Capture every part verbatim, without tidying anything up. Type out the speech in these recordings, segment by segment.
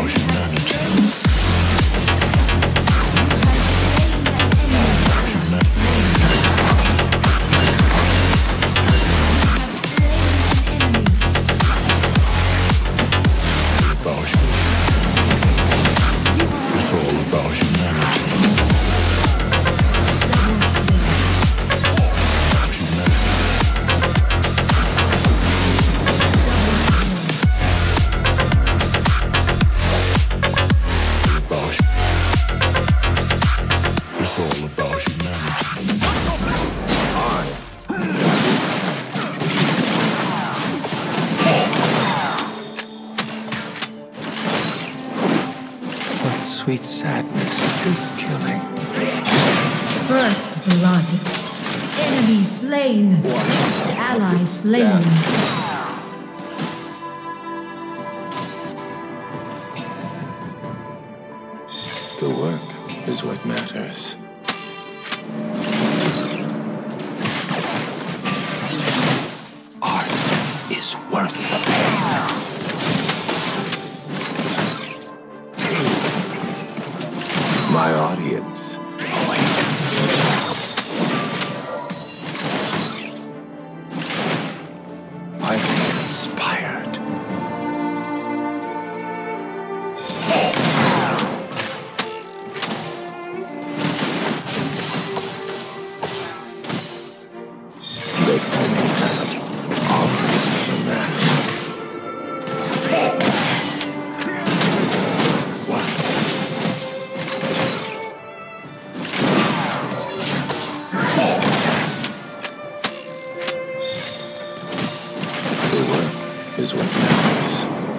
Sweet sadness is killing. First blood. Enemy slain. Ally slain. The work is what matters. Art is worth the pain. My audience awaits. I am inspired. Look at me. All this is a mess. Is what matters.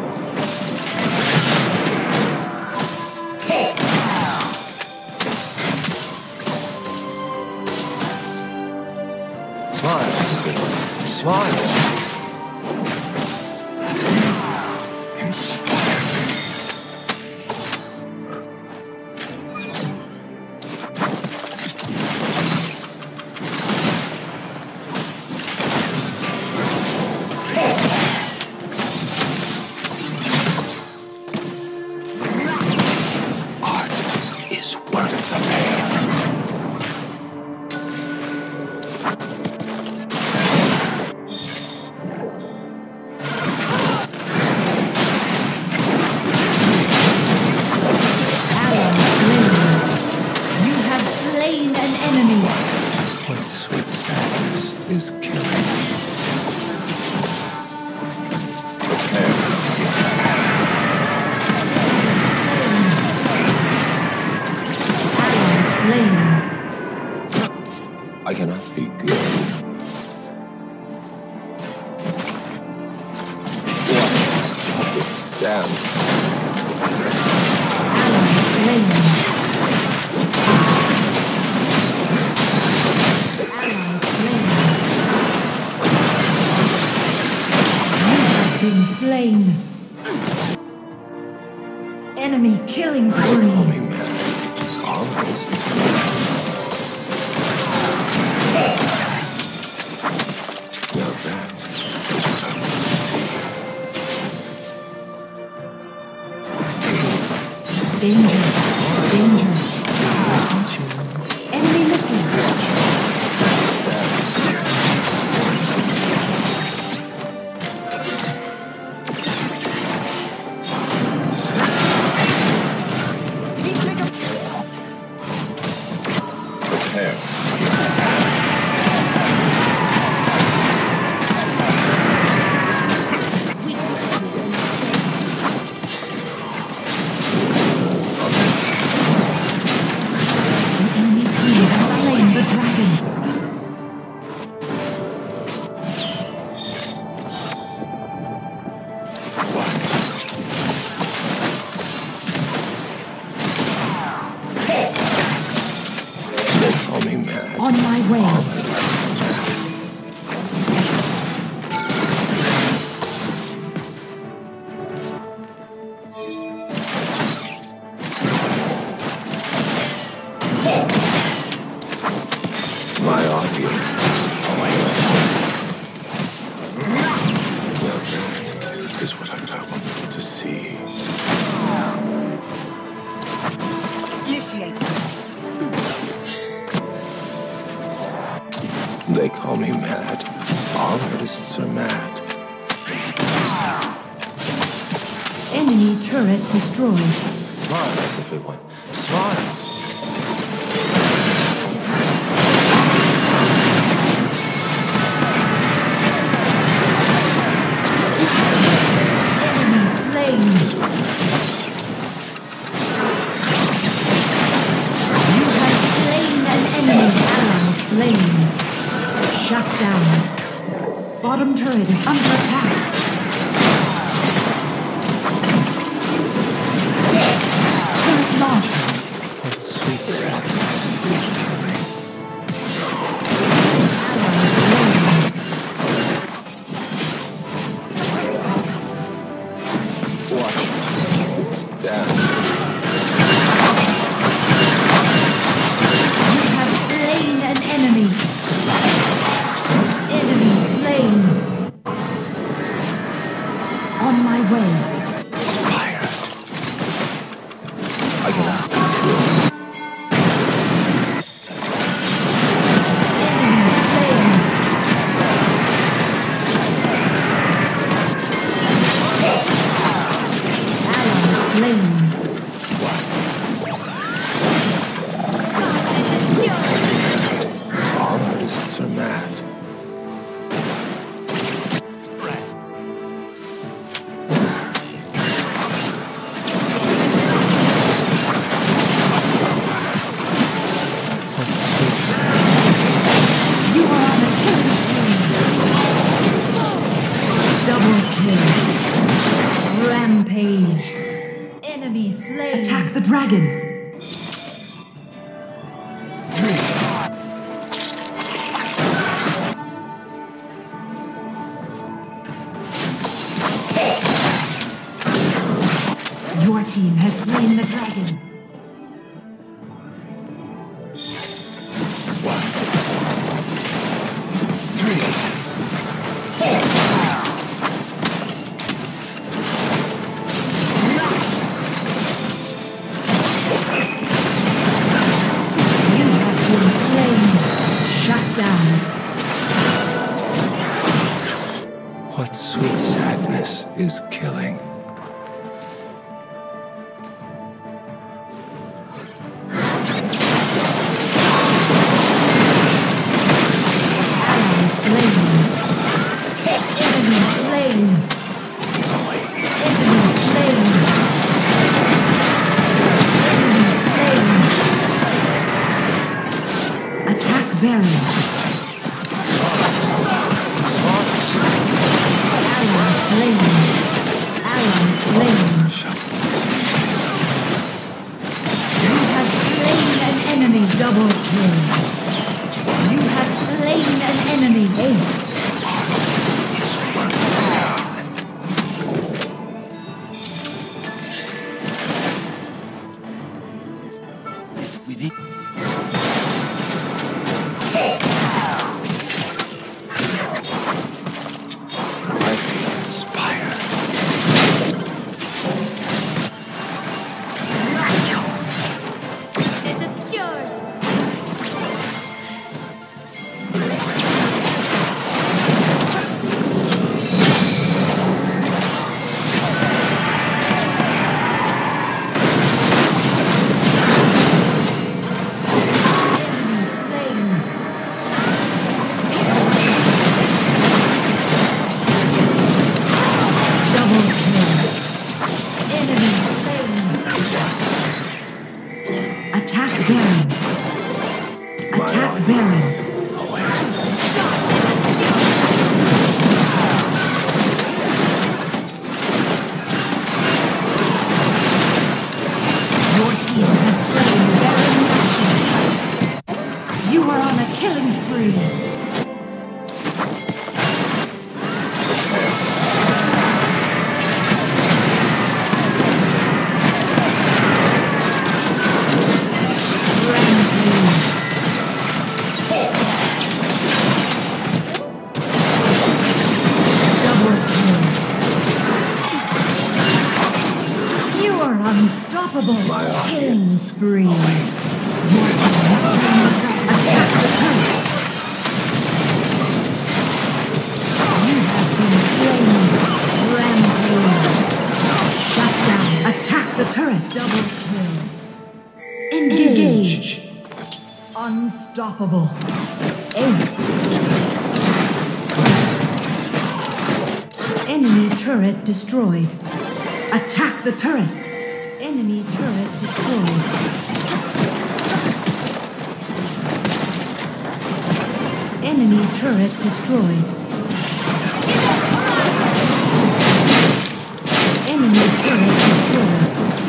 Smile, everyone. Smile. Inspire me. Worth the pain. Ally slain. You have slain an enemy. What sweet sadness is killing. Prepare. I cannot be good. What puppets dance? Ally slain. You have been slain. Enemy killing spree. Call me mad. All this is now that is what I want to see. Danger. Danger. Enemy missing. Prepare. artists are mad. Enemy turret destroyed. Smiles, everyone. Smiles. Enemy slain. You have slain an enemy. Ally slain. Shut down. Bottom turret is under attack. Turret lost. What sweet sadness is killing. Watch it. Down. You have slain an enemy. Enemy slain. On my way. Fire. I cannot be Enemy slain. Ally slain. All artists are mad. What sweet sadness. You are on a killing spree. Double kill. Rampage. Enemy slain. Attack the dragon. Your team has slain the dragon. You have been slain. Shut down. What sweet sadness is killing. Ally slain. Enemy slain. Enemy slain. Enemy slain. Attack Baron. Ally slain. Ally slain. You have slain an enemy. Double kill. You have slain an enemy. Ace. I feel inspired. This obscures. Enemy slain. Double kill. Enemy slain. Attack Baron. My Attack audience Baron. awaits. Your team has slain Baron Nashor. You are on a killing spree. Rampage. Double kill. You are unstoppable. My Killing audience spree. awaits. Your team has slain the dragon. Attack the turret. turret. Double kill. Engage. Unstoppable. Ace. Enemy turret destroyed. Attack the turret. Enemy turret destroyed. Enemy turret destroyed. Enemy turret destroyed.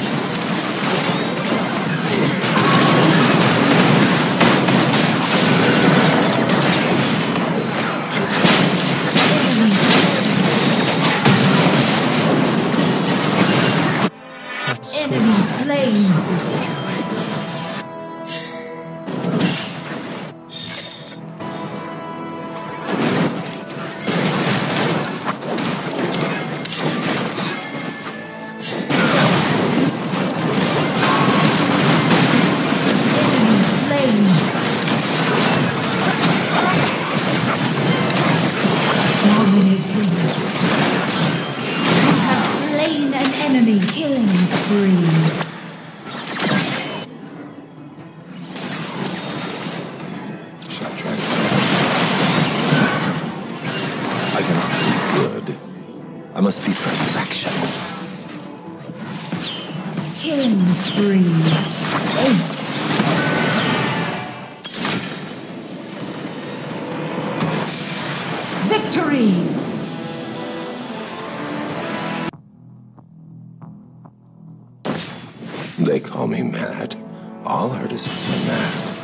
Enemy slain. I must be perfection. Killing spree. Ace. Victory! They call me mad. All artists are mad.